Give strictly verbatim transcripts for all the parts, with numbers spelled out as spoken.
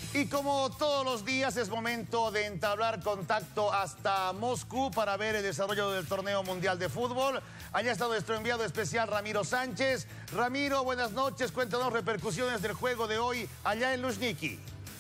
Y como todos los días es momento de entablar contacto hasta Moscú para ver el desarrollo del torneo mundial de fútbol. Allá está nuestro enviado especial Ramiro Sánchez. Ramiro, buenas noches, cuéntanos repercusiones del juego de hoy allá en Luzhniki.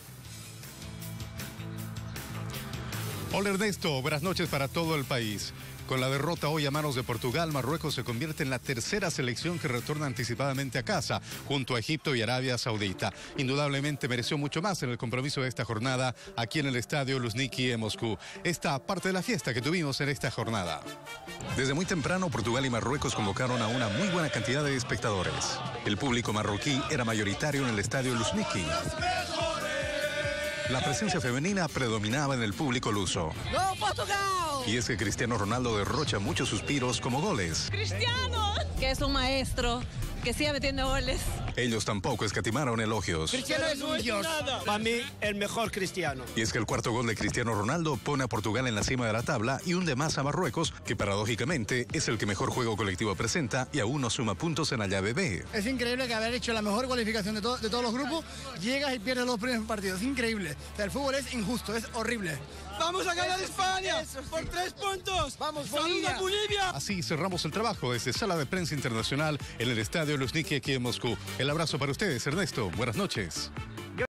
Hola Ernesto, buenas noches para todo el país. Con la derrota hoy a manos de Portugal, Marruecos se convierte en la tercera selección que retorna anticipadamente a casa, junto a Egipto y Arabia Saudita. Indudablemente mereció mucho más en el compromiso de esta jornada aquí en el estadio Luzhniki en Moscú. Esta parte de la fiesta que tuvimos en esta jornada. Desde muy temprano, Portugal y Marruecos convocaron a una muy buena cantidad de espectadores. El público marroquí era mayoritario en el estadio Luzhniki. La presencia femenina predominaba en el público luso. ¡No, Portugal! Y es que Cristiano Ronaldo derrocha muchos suspiros como goles. ¡Cristiano! Que es un maestro, que sigue metiendo goles. Ellos tampoco escatimaron elogios. Cristiano es un dios. Para mí, el mejor Cristiano. Y es que el cuarto gol de Cristiano Ronaldo pone a Portugal en la cima de la tabla y hunde más a Marruecos, que paradójicamente es el que mejor juego colectivo presenta y aún no suma puntos en la llave B. Es increíble que haber hecho la mejor cualificación de, to de todos los grupos, llegas y pierdes los primeros partidos. Es increíble. O sea, el fútbol es injusto, es horrible. ¡Vamos a ganar España! ¡Por tres puntos! ¡Vamos, Bolivia! Bolivia! Así cerramos el trabajo desde Sala de Prensa Internacional en el estadio Luzhniki aquí en Moscú. El abrazo para ustedes, Ernesto. Buenas noches.